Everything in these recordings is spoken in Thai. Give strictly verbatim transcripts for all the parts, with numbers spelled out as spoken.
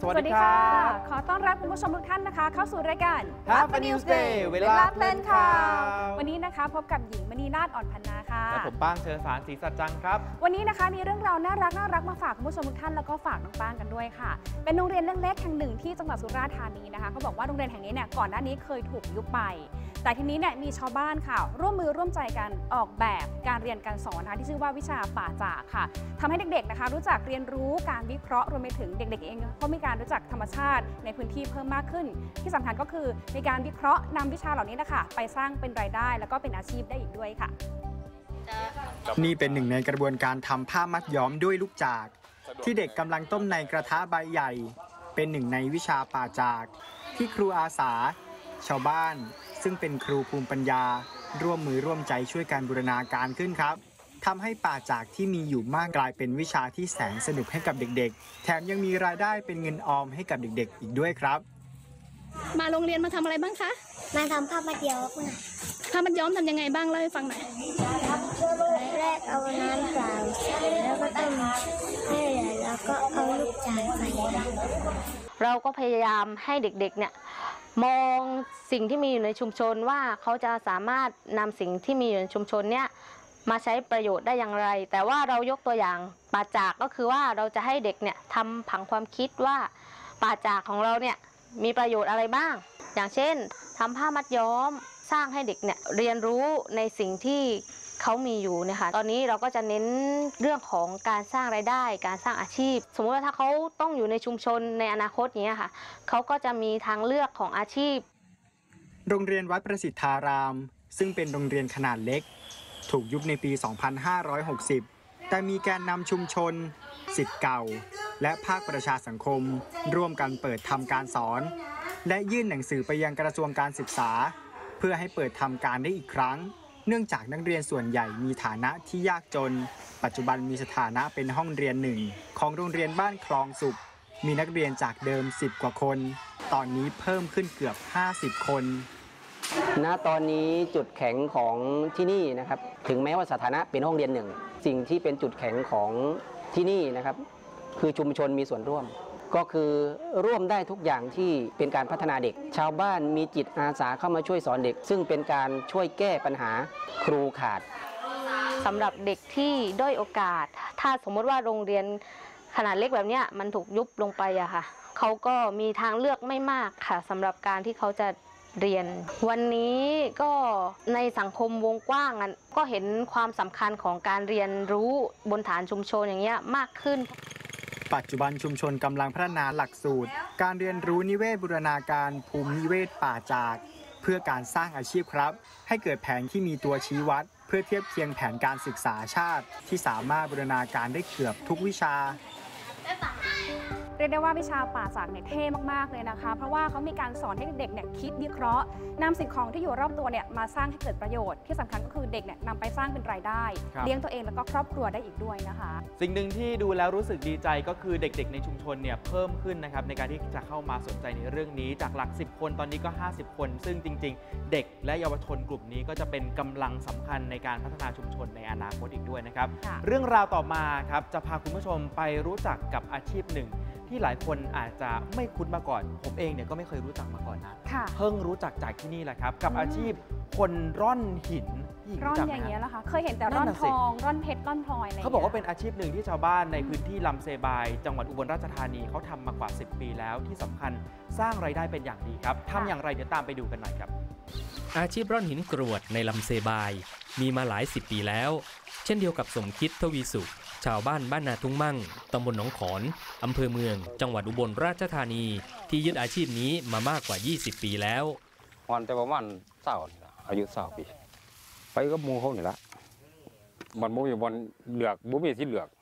สวัสดีค่ะขอต้อนรับคุณผู้ชมทุกท่านนะคะเข้าสู่รายการ Happy News Day เวลาเพลินข่าววันนี้นะคะพบกับหญิงมณีนาฏอ่อนพันนาค่ะและผมป้างเชอสารศรีสัจจังครับวันนี้นะคะมีเรื่องราวน่ารักน่ารักมาฝากคุณผู้ชมทุกท่านแล้วก็ฝากน้องป้างกันด้วยค่ะเป็นโรงเรียนเล็กๆแห่งหนึ่งที่จังหวัดสุราษฎร์ธานีนะคะเขาบอกว่าโรงเรียนแห่งนี้เนี่ยก่อนหน้านี้เคยถูกยุบไปแต่ทีนี้เนี่ยมีชาวบ้านค่ะร่วมมือร่วมใจกันออกแบบการเรียนการสอนนะคะที่ชื่อว่าวิชาป่าจากค่ะทำให้เด็กๆนะคะรู้จักเรียนรู้การวิเคราะห์รวมไปถึงเด็กๆเองก็มีการรู้จักธรรมชาติในพื้นที่เพิ่มมากขึ้นที่สำคัญก็คือในการวิเคราะห์นำวิชาเหล่านี้นะคะไปสร้างเป็นรายได้แล้วก็เป็นอาชีพได้อีกด้วยค่ะนี่เป็นหนึ่งในกระบวนการทำผ้ามัดย้อมด้วยลูกจากที่เด็กกำลังต้มในกระทะใบใหญ่เป็นหนึ่งในวิชาป่าจากที่ครูอาสาชาวบ้านซึ่งเป็นครูภูมิปัญญาร่วมมือร่วมใจช่วยกันบูรณาการขึ้นครับทำให้ป่าจากที่มีอยู่มากกลายเป็นวิชาที่แสนสนุกให้กับเด็กๆแถมยังมีรายได้เป็นเงินออมให้กับเด็กๆอีกด้วยครับมาโรงเรียนมาทำอะไรบ้างคะมาทำผ้ามัดย้อมผ้ามัดย้อมทำยังไงบ้างเล่าให้ฟังหน่อยแรกเอาน้ำเปล่าใส่แล้วก็ต้มให้เหลือแล้วก็เอาลูกจากใส่เราก็พยายามให้เด็กๆเนี่ยมองสิ่งที่มีอยู่ในชุมชนว่าเขาจะสามารถนำสิ่งที่มีอยู่ในชุมชนเนี่ยมาใช้ประโยชน์ได้อย่างไรแต่ว่าเรายกตัวอย่างป่าจากก็คือว่าเราจะให้เด็กเนี่ยทำผังความคิดว่าป่าจากของเราเนี่ยมีประโยชน์อะไรบ้างอย่างเช่นทำผ้ามัดย้อมสร้างให้เด็กเนี่ยเรียนรู้ในสิ่งที่เขามีอยู่นะคะตอนนี้เราก็จะเน้นเรื่องของการสร้างรายได้การสร้างอาชีพสมมติว่าถ้าเขาต้องอยู่ในชุมชนในอนาคตอย่างเงี้ยค่ะเขาก็จะมีทางเลือกของอาชีพโรงเรียนวัดประสิทธารามซึ่งเป็นโรงเรียนขนาดเล็กถูกยุบในปี สองพันห้าร้อยหกสิบ แต่มีแกนนำชุมชนศิษย์เก่าและภาคประชาสังคมร่วมกันเปิดทำการสอนและยื่นหนังสือไปยังกระทรวงการศึกษาเพื่อให้เปิดทำการได้อีกครั้งเนื่องจากนักเรียนส่วนใหญ่มีฐานะที่ยากจนปัจจุบันมีสถานะเป็นห้องเรียนหนึ่งของโรงเรียนบ้านคลองสุขมีนักเรียนจากเดิมสิบกว่าคนตอนนี้เพิ่มขึ้นเกือบห้าสิบคนณตอนนี้จุดแข็งของที่นี่นะครับถึงแม้ว่าสถานะเป็นห้องเรียนหนึ่งสิ่งที่เป็นจุดแข็งของที่นี่นะครับคือชุมชนมีส่วนร่วมก็คือร่วมได้ทุกอย่างที่เป็นการพัฒนาเด็กชาวบ้านมีจิตอาสาเข้ามาช่วยสอนเด็กซึ่งเป็นการช่วยแก้ปัญหาครูขาดสำหรับเด็กที่ด้อยโอกาสถ้าสมมติว่าโรงเรียนขนาดเล็กแบบนี้มันถูกยุบลงไปอะค่ะเขาก็มีทางเลือกไม่มากค่ะสำหรับการที่เขาจะเรียนวันนี้ก็ในสังคมวงกว้างก็เห็นความสำคัญของการเรียนรู้บนฐานชุมชนอย่างเงี้ยมากขึ้นปัจจุบันชุมชนกำลังพัฒนาหลักสูตรการเรียนรู้นิเวศบูรณาการภูมินิเวศป่าจากเพื่อการสร้างอาชีพครับให้เกิดแผนที่มีตัวชี้วัดเพื่อเทียบเคียงแผนการศึกษาชาติที่สามารถบูรณาการได้เกือบทุกวิชาเรียกได้ว่าวิชาป่าจากเนี่ยเท่มากๆเลยนะคะเพราะว่าเขามีการสอนให้เด็กเนี่ยคิดวิเคราะห์นำสิ่งของที่อยู่รอบตัวเนี่ยมาสร้างให้เกิดประโยชน์ที่สำคัญก็คือเด็กเนี่ยนำไปสร้างเป็นรายได้เลี้ยงตัวเองแล้วก็ครอบครัวได้อีกด้วยนะคะสิ่งหนึ่งที่ดูแล้วรู้สึกดีใจก็คือเด็กๆในชุมชนเนี่ยเพิ่มขึ้นนะครับในการที่จะเข้ามาสนใจในเรื่องนี้จากหลักสิบคนตอนนี้ก็ห้าสิบคนซึ่งจริงๆเด็กและเยาวชนกลุ่มนี้ก็จะเป็นกำลังสำคัญในการพัฒนาชุมชนในอนาคตอีกด้วยนะครับเรื่องราวต่อมาครับจะพาคุณผู้ชมไปรู้จักกับอาชีพหนึ่งที่หลายคนอาจจะไม่คุ้นมาก่อนผมเองเนี่ยก็ไม่เคยรู้จักมาก่อนนะเพิ่งรู้จักจากที่นี่แหละครับกับอาชีพคนร่อนหินร่อนอย่างเงี้ยเหรอคะเคยเห็นแต่ร่อนทองร่อนเพชรร่อนพลอยอะไรเขาบอกว่าเป็นอาชีพหนึ่งที่ชาวบ้านในพื้นที่ลำเซบายจังหวัดอุบลราชธานีเขาทำมากว่าสิบปีแล้วที่สำคัญสร้างรายได้เป็นอย่างดีครับทำอย่างไรเดี๋ยวตามไปดูกันหน่อยครับอาชีพร่อนหินกรวดในลำเซบายมีมาหลายสิบปีแล้วเช่นเดียวกับสมคิดทวีสุขชาวบ้านบ้านนาทุ่งมั่งตำบลหนองขอนอำเภอเมืองจังหวัดอุบลราชธานีที่ยึดอาชีพนี้มามากกว่ายี่สิบปีแล้ววันแต่ประมาณเศร้าอายุเศร้าปีไปก็มูเขาเนี่ยละมันบ่มีบอลเหลือกบ่มีที่เหลือก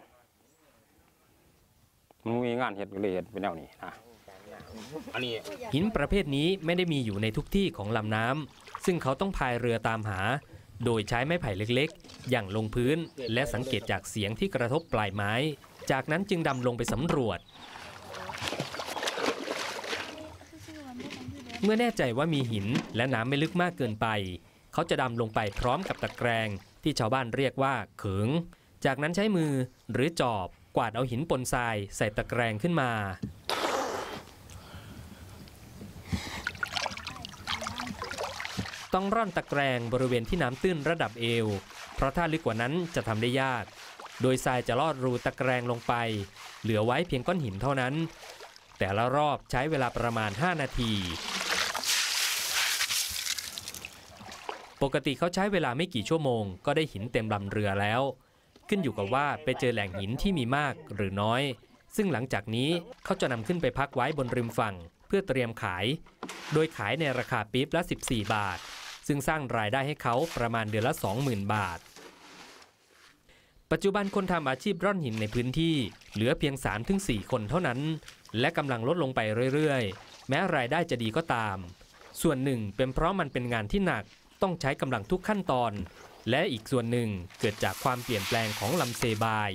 มันมีงานเห็ดเลยเห็ดเป็นแนวนี้นะหินประเภทนี้ไม่ได้มีอยู่ในทุกที่ของลำน้ำซึ่งเขาต้องพายเรือตามหาโดยใช้ไม้ไผ่เล็กๆอย่างลงพื้นและสังเกตจากเสียงที่กระทบปลายไม้จากนั้นจึงดำลงไปสำรวจเมื่อแน่ใจว่ามีหินและน้ำไม่ลึกมากเกินไปเขาจะดำลงไปพร้อมกับตะแกรงที่ชาวบ้านเรียกว่าเขิงจากนั้นใช้มือหรือจอบกวาดเอาหินปนทรายใส่ตะแกรงขึ้นมาต้องร่อนตะแกรงบริเวณที่น้ำตื้นระดับเอวเพราะถ้าลึกกว่านั้นจะทำได้ยากโดยทรายจะลอดรูตะแกรงลงไปเหลือไว้เพียงก้อนหินเท่านั้นแต่ละรอบใช้เวลาประมาณห้านาทีปกติเขาใช้เวลาไม่กี่ชั่วโมงก็ได้หินเต็มลำเรือแล้วขึ้นอยู่กับว่าไปเจอแหล่งหินที่มีมากหรือน้อยซึ่งหลังจากนี้เขาจะนำขึ้นไปพักไว้บนริมฝั่งเพื่อเตรียมขายโดยขายในราคาปี๊บละสิบสี่บาทซึ่งสร้างรายได้ให้เขาประมาณเดือนละ สองหมื่น บาทปัจจุบันคนทำอาชีพร่อนหินในพื้นที่เหลือเพียง สามถึงสี่ คนเท่านั้นและกำลังลดลงไปเรื่อยๆแม้รายได้จะดีก็ตามส่วนหนึ่งเป็นเพราะมันเป็นงานที่หนักต้องใช้กำลังทุกขั้นตอนและอีกส่วนหนึ่งเกิดจากความเปลี่ยนแปลงของลำเซบาย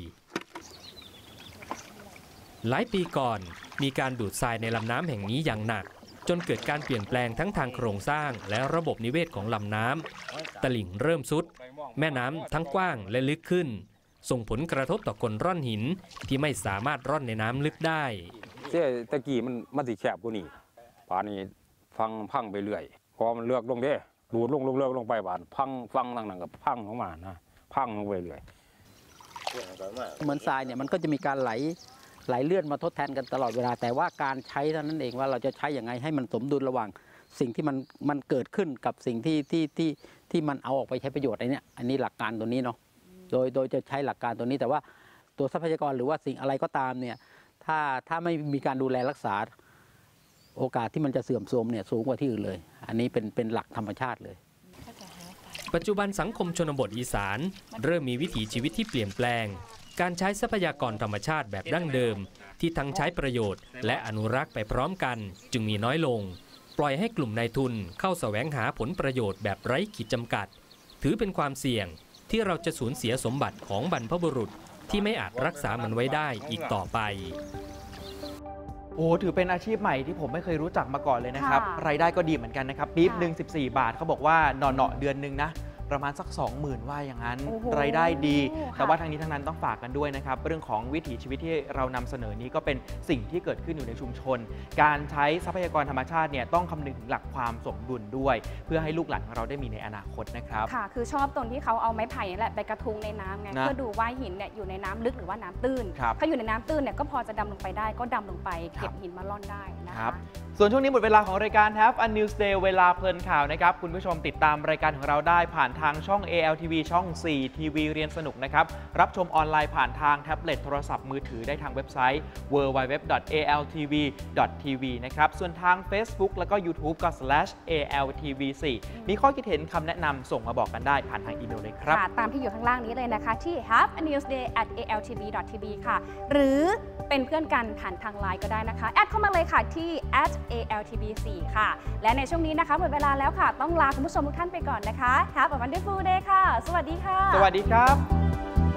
หลายปีก่อนมีการดูดทรายในลำน้ำแห่งนี้อย่างหนักจนเกิดการเปลี่ยนแปลงทั้งทางโครงสร้างและระบบนิเวศของลำน้ำตลิ่งเริ่มทรุดแม่น้ำทั้งกว้างและลึกขึ้นส่งผลกระทบต่อคนร่อนหินที่ไม่สามารถร่อนในน้ำลึกได้เจ้ตะกี้มันมันสิแคบกว่านี้ป่านนี้ฟังพังไปเรื่อยพอมันเลือกลงเด้ดูดลงลงเลือกลงไปบานพังฟังต่างๆกับพังลงมานะพังลงไปเรื่อยเหมือนทรายเนี่ยมันก็จะมีการไหลไหลเลื่อนมาทดแทนกันตลอดเวลาแต่ว่าการใช้เท่านั้นเองว่าเราจะใช้อย่างไรให้มันสมดุลระหว่างสิ่งที่มันมันเกิดขึ้นกับสิ่งที่ที่ที่ที่มันเอาออกไปใช้ประโยชน์ไอ้นี่อันนี้หลักการตัวนี้เนาะโดยโดยจะใช้หลักการตัวนี้แต่ว่าตัวทรัพยากรหรือว่าสิ่งอะไรก็ตามเนี่ยถ้าถ้าไม่มีการดูแลรักษาโอกาสที่มันจะเสื่อมโทรมเนี่ยสูงกว่าที่อื่นเลยอันนี้เป็นเป็นหลักธรรมชาติเลยปัจจุบันสังคมชนบทอีสานเริ่มมีวิถีชีวิตที่เปลี่ยนแปลงการใช้ทรัพยากรธรรมชาติแบบดั้งเดิมที่ทั้งใช้ประโยชน์และอนุรักษ์ไปพร้อมกันจึงมีน้อยลงปล่อยให้กลุ่มนายทุนเข้าแสวงหาผลประโยชน์แบบไร้ขีดจำกัดถือเป็นความเสี่ยงที่เราจะสูญเสียสมบัติของบรรพบุรุษที่ไม่อาจรักษามันไว้ได้อีกต่อไปโอ้ถือเป็นอาชีพใหม่ที่ผมไม่เคยรู้จักมาก่อนเลยนะครับรายได้ก็ดีเหมือนกันนะครับปี๊บหนึ่งสิบสี่บาทเขาบอกว่าหน่อๆเดือนหนึ่งนะประมาณสัก สองหมื่น ว่าอย่างนั้นรายได้ดีแต่ว่าทางนี้ทั้งนั้นต้องฝากกันด้วยนะครับเรื่องของวิถีชีวิตที่เรานำเสนอนี้ก็เป็นสิ่งที่เกิดขึ้นอยู่ในชุมชนการใช้ทรัพยากรธรรมชาติเนี่ยต้องคำนึงถึงหลักความสมดุลด้วยเพื่อให้ลูกหลานของเราได้มีในอนาคตนะครับค่ะคือชอบตรงที่เขาเอาไม้ไผ่นี่แหละไปกระทุ้งในน้ำไงเพื่อดูว่าหินเนี่ยอยู่ในน้ำลึกหรือว่าน้ำตื้นถ้าอยู่ในน้ำตื้นเนี่ยก็พอจะดำลงไปได้ก็ดำลงไปเก็บหินมาล่อนได้นะคะส่วนช่วงนี้หมดเวลาของรายการ Have a News Day เวลาเพลินข่าวนะครับคุณผู้ชมติดตามรายการของเราได้ผ่านทางช่อง เอ แอล ที วี ช่อง สี่ ที วี เรียนสนุกนะครับรับชมออนไลน์ผ่านทางแท็บเล็ตโทรศัพท์มือถือได้ทางเว็บไซต์ ดับเบิลยู ดับเบิลยู ดับเบิลยู ดอท เอ แอล ที วี ดอท ที วี นะครับส่วนทาง Facebook แล้วก็ YouTube ก็ สแลช เอ แอล ที วี โฟร์ มีข้อคิดเห็นคำแนะนำส่งมาบอกกันได้ผ่านทางอีเมลเลยครับตามที่อยู่ข้างล่างนี้เลยนะคะที่ have a news day at เอ แอล ที วี ดอท ที วี ค่ะหรือเป็นเพื่อนกันผ่านทางไลน์ก็ได้นะคะแอดเข้ามาเลยค่ะที่ แอท เอ แอล ที วี โฟร์ ค่ะและในช่วงนี้นะคะหมดเวลาแล้วค่ะต้องลาคุณผู้ชมทุกท่านไปก่อนนะคะ Have a wonderful day ค่ะสวัสดีค่ะสวัสดีครับ